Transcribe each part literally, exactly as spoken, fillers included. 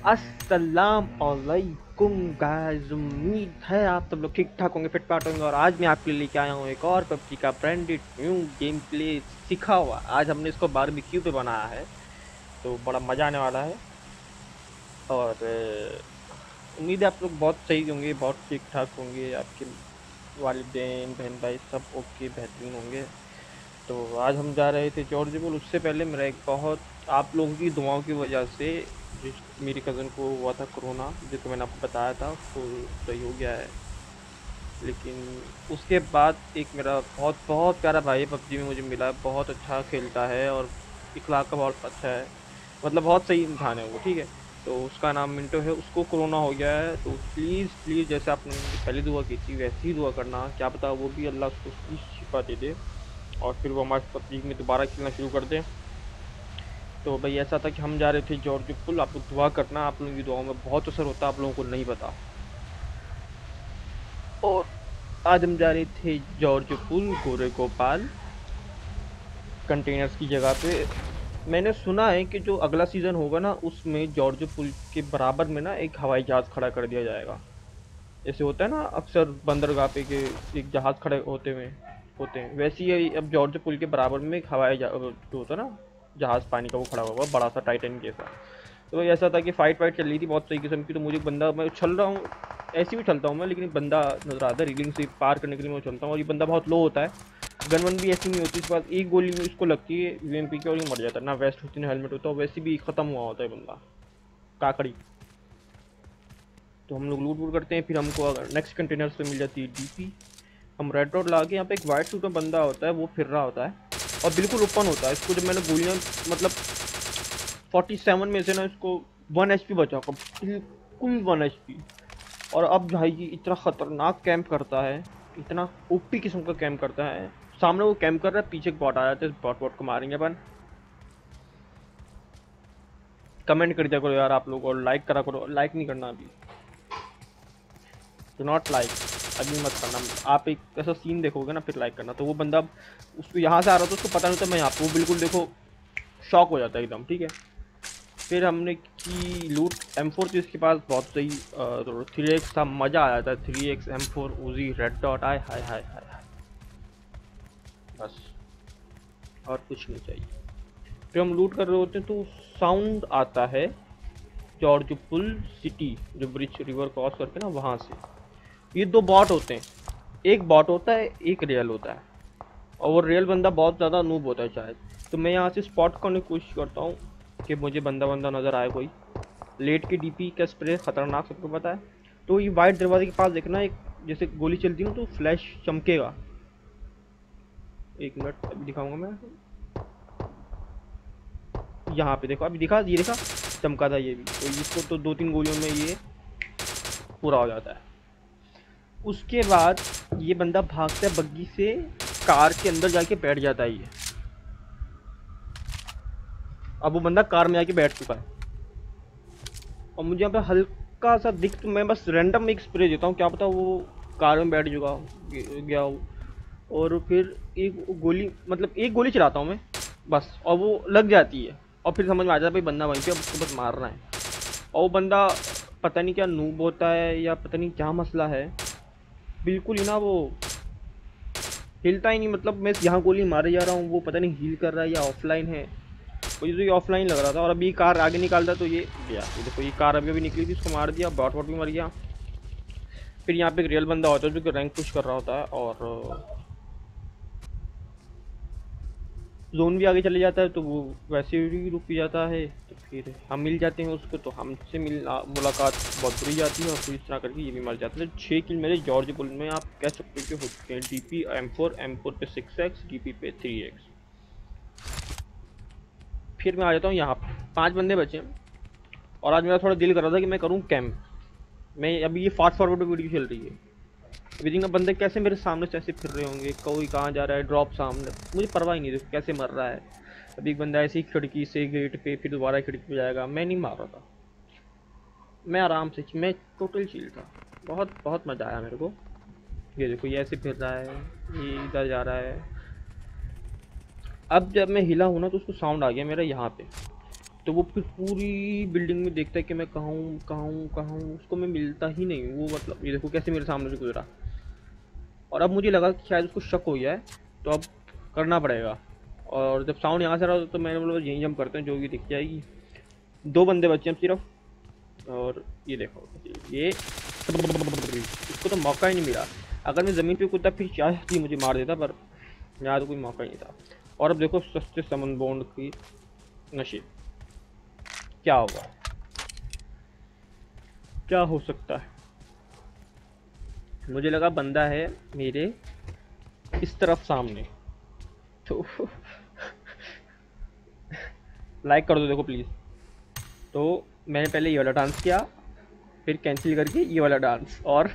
अस्सलाम वालेकुम गाइस, उम्मीद है आप सब लोग ठीक ठाक होंगे, फिट फाट होंगे। और आज मैं आपके लिए लेके आया हूँ एक और पबजी का ब्रांडेड न्यू गेम प्ले सीखा हुआ। आज हमने इसको बारबेक्यू पे बनाया है, तो बड़ा मज़ा आने वाला है। और उम्मीद है आप लोग बहुत सही होंगे, बहुत ठीक ठाक होंगे, आपके वालिदैन बहन भाई सब ओके बेहतरीन होंगे। तो आज हम जा रहे थे जॉर्जिबल। उससे पहले मेरा एक बहुत आप लोगों की दुआओं की वजह से जिस मेरी कज़न को हुआ था कोरोना, जिसको मैंने आपको बताया था, उसको सही हो गया है। लेकिन उसके बाद एक मेरा बहुत बहुत प्यारा भाई पबजी में मुझे मिला, बहुत अच्छा खेलता है और इखलाक का बहुत अच्छा है, मतलब बहुत सही इंसान है वो, ठीक है। तो उसका नाम मिंटो है, उसको कोरोना हो गया है। तो प्लीज़ प्लीज़ जैसे आपने पहले दुआ की थी वैसी ही दुआ करना, क्या पता वो भी अल्लाह उसको उसकी शिफा दे दे और फिर वो हमारे पबजी में दोबारा खेलना शुरू कर दें। तो भाई ऐसा था कि हम जा रहे थे जॉर्ज पुल। आप लोग दुआ करना, आप लोगों की दुआओं में बहुत असर होता है, आप लोगों को नहीं पता। और आज हम जा रहे थे जॉर्ज पुल गोरे गोपाल कंटेनर्स की जगह पे। मैंने सुना है कि जो अगला सीज़न होगा ना, उसमें जॉर्ज पुल के बराबर में ना एक हवाई जहाज़ खड़ा कर दिया जाएगा। जैसे होता है ना अक्सर बंदरगाह पे के एक जहाज़ खड़े होते हुए होते हैं, वैसे ही अब जॉर्ज पुल के बराबर में एक हवाई जो होता है ना जहाज़ पानी का, वो खड़ा हुआ बड़ा सा टाइटन जैसा। तो ऐसा था कि फ़ाइट वाइट चल रही थी बहुत सही किस्म की। तो मुझे एक बंदा, मैं उछल रहा हूँ, ऐसे भी चलता हूँ मैं, लेकिन बंदा नजर आता है रीलिंग से पार करने के लिए मैं चलता हूँ। और ये बंदा बहुत लो होता है, गन वन भी ऐसी नहीं होती, इसके बाद एक गोली में इसको लगती है यूएमपी की और ये मर जाता है। ना वेस्ट होती ना हेलमेट होता, वैसे भी ख़त्म हुआ होता है बंदा काकड़ी। तो हम लोग लूट वूट करते हैं, फिर हमको अगर नेक्स्ट कंटेनर से मिल जाती है डीपी। हम रेड डॉट ला के, यहाँ पे एक वाइट सूट में बंदा होता है, वो फिर रहा होता है और बिल्कुल ओपन होता है। इसको जब मैंने गोलियाँ मतलब सैंतालीस में से ना इसको वन एच पी बचा, बिल्कुल वन एच पी। और अब भाई ये इतना ख़तरनाक कैंप करता है, इतना ओपी किस्म का कैंप करता है। सामने वो कैंप कर रहा है, पीछे एक बॉट आ जाता है, इस बॉट बॉट को मारेंगे अपन। कमेंट कर दिया करो यार आप लोग, और लाइक करा करो। लाइक नहीं करना अभी, डू नॉट लाइक, अभी मत करना। आप एक ऐसा सीन देखोगे ना फिर लाइक करना। तो वो बंदा उसको यहाँ से आ रहा था, उसको पता नहीं था मैं यहाँ पे, वो बिल्कुल देखो शॉक हो जाता है एकदम, ठीक है। फिर हमने की लूट एम फोर थी इसके पास, बहुत सही। तो थ्री एक्स था, मज़ा आया था। Three X M four Uzi red dot आए, हाय हाय हाय हाय, बस और कुछ नहीं चाहिए। फिर हम लूट कर रहे होते हैं तो साउंड आता है जॉर्ज पुल सिटी, जो ब्रिज रिवर क्रॉस करके ना वहाँ से। ये दो बॉट होते हैं, एक बॉट होता है एक रियल होता है, और वो रियल बंदा बहुत ज़्यादा नूब होता है शायद। तो मैं यहाँ से स्पॉट करने की कोशिश करता हूँ कि मुझे बंदा बंदा नज़र आए कोई। लेट के डीपी का स्प्रे खतरनाक, सबको पता है। तो ये वाइट दरवाजे के पास देखना, एक जैसे गोली चलती है ना तो फ्लैश चमकेगा। एक मिनट अभी दिखाऊंगा मैं, यहाँ पे देखो, अभी दिखा, ये देखा चमका था ये भी। तो इसको तो दो तीन गोलियों में ये पूरा हो जाता है। उसके बाद ये बंदा भागता है बग्गी से, कार के अंदर जाके बैठ जाता है ये। अब वो बंदा कार में जाके बैठ चुका है और मुझे यहाँ पे हल्का सा दिख, तो मैं बस रैंडम एक स्प्रे देता हूँ, क्या पता वो कार में बैठ चुका गया हो। और फिर एक गोली, मतलब एक गोली चलाता हूँ मैं बस, और वो लग जाती है। और फिर समझ में आ जाता है भाई बंदा वहीं पे, अब उसको बस मारना है। और वो बंदा पता नहीं क्या नूब होता है या पता नहीं क्या मसला है, बिल्कुल ही ना वो हिलता ही नहीं। मतलब मैं यहाँ गोली मारे जा रहा हूँ, वो पता नहीं हील कर रहा है या ऑफलाइन है। मुझे तो ये ऑफलाइन लग रहा था। और अभी कार आगे निकालता तो ये गया, ये देखो ये कार अभी अभी निकली थी, उसको मार दिया, बॉट वॉट भी मर गया। फिर यहाँ पे एक रियल बंदा होता है जो कि रैंक पुश कर रहा होता है, और जोन भी आगे चले जाता है, तो वो वैसे भी रुक जाता है। तो फिर हम मिल जाते हैं उसको, तो हमसे मिल मुलाकात बहुत बुरी जाती है, और फिर इस तरह करके ये भी मर जाता है। तो छः किल मेरे जॉर्ज पुल में आप कह सकते हो कि हो चुके हैं। D P M four, M four पे सिक्स एक्स, डी पी पे थ्री एक्स। फिर मैं आ जाता हूँ यहाँ पे, पाँच बंदे बचे हैं। और आज मेरा थोड़ा दिल कर रहा था कि मैं करूँ कैंप। मैं अभी ये फास्ट फॉरवर्ड वीडियो चल रही है, विदिंग बंदे कैसे मेरे सामने से ऐसे फिर रहे होंगे, कोई कहाँ जा रहा है, ड्रॉप सामने, मुझे परवाह ही नहीं देखो कैसे मर रहा है। अभी एक बंदा ऐसी खिड़की से गेट पे, फिर दोबारा खिड़की पे जाएगा। मैं नहीं मार रहा था, मैं आराम से, मैं टोटल चिल था। बहुत बहुत मज़ा आया मेरे को। ये देखो ये ऐसे फिर रहा है, ये इधर जा रहा है। अब जब मैं हिला हूँ ना तो उसको साउंड आ गया मेरा यहाँ पे। तो वो फिर पूरी बिल्डिंग में देखता है कि मैं कहाँ हूँ कहाँ हूँ कहाँ हूँ, उसको मैं मिलता ही नहीं हूँ। वो मतलब ये देखो कैसे मेरे सामने से गुजरा। और अब मुझे लगा कि शायद उसको शक हो गया है, तो अब करना पड़ेगा। और जब साउंड यहाँ से रहा तो मैंने बोला यहीं जंप करते हैं, जो भी दिख जाएगी। दो बंदे बचे हैं सिर्फ। और ये देखो ये, इसको तो मौका ही नहीं मिला। अगर मैं ज़मीन पे कूदता फिर शायद ही मुझे मार देता, पर यहाँ तो कोई मौका ही नहीं था। और अब देखो सस्ते समन बॉन्ड की नशे, क्या होगा, क्या हो सकता है। मुझे लगा बंदा है मेरे इस तरफ सामने, तो लाइक कर दो देखो प्लीज़। तो मैंने पहले ये वाला डांस किया, फिर कैंसिल करके ये वाला डांस, और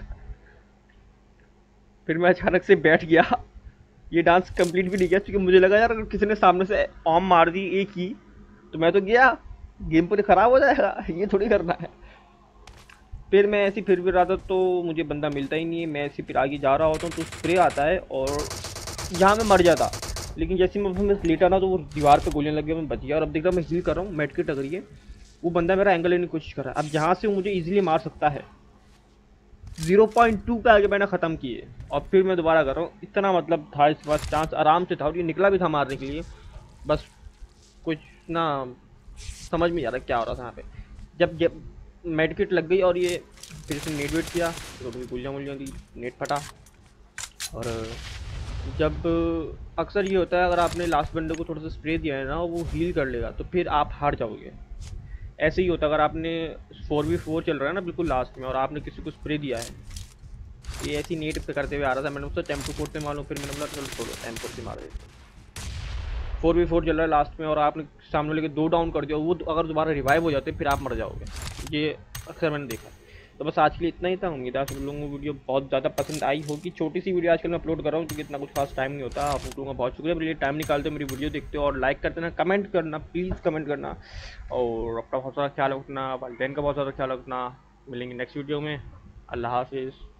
फिर मैं अचानक से बैठ गया। ये डांस कंप्लीट भी नहीं किया क्योंकि मुझे लगा यार अगर किसी ने सामने से ऑम मार दी एक ही, तो मैं तो गया, गेम पूरी ख़राब हो जाएगा। ये थोड़ी करना है। फिर मैं ऐसे फिर भी रहा था तो मुझे बंदा मिलता ही नहीं है। मैं ऐसे फिर आगे जा रहा होता हूँ तो स्प्रे आता है और यहाँ मैं मर जाता। लेकिन जैसे मैं मैं लेटा ना तो वो दीवार पे गोलियां लग गई, मैं बच गया। और अब देख रहा मैं हील कर रहा हूँ, मेडकिट अगर ये वो बंदा मेरा एंगल लेने की कोशिश कर रहा है। अब जहाँ से वो मुझे इजीली मार सकता है, ज़ीरो पॉइंट टू पे आगे मैंने ख़त्म किए और फिर मैं दोबारा कर रहा हूँ। इतना मतलब था इस बार, चांस आराम से था और ये निकला भी था मारने के लिए। बस कुछ ना समझ में नहीं आ रहा क्या हो रहा था यहाँ पे। जब जब मेडकिट लग गई और ये फिर से नेट वेट किया तो थोड़ी गुलियाँ मुलियाँ दी, नेट फटा। और जब अक्सर ये होता है अगर आपने लास्ट बंदे को थोड़ा सा स्प्रे दिया है ना, वो हील कर लेगा तो फिर आप हार जाओगे। ऐसे ही होता है अगर आपने फोर वी फोर चल रहा है ना बिल्कुल लास्ट में और आपने किसी को स्प्रे दिया है। ये ऐसी नेट पे करते हुए आ रहा था, मैंने उससे टेम्पो फोर से मालूम, फिर मैंने बोला चलो छोड़ो टेम्पो से मार देते। फोर वी फोर चल रहा है लास्ट में और आपने सामने लेके दो डाउन कर दिया, वो अगर दोबारा रिवाइव हो जाते फिर आप मर जाओगे। ये अक्सर मैंने देखा। तो बस आज के लिए इतना ही था। उम्मीद है आप लोगों को वीडियो बहुत ज़्यादा पसंद आई होगी। छोटी सी वीडियो आजकल मैं अपलोड कर रहा हूँ क्योंकि इतना कुछ खास टाइम नहीं होता। आप लोगों का बहुत शुक्रिया मेरे लिए टाइम निकालते हो, मेरी वीडियो देखते हो और लाइक करते ना, कमेंट करना, प्लीज़ कमेंट करना। और अपना बहुत सारा ख्याल रखना, वालिदैन का बहुत सारा ख्याल रखना। मिलेंगे नेक्स्ट वीडियो में। अल्लाह हाफिज़।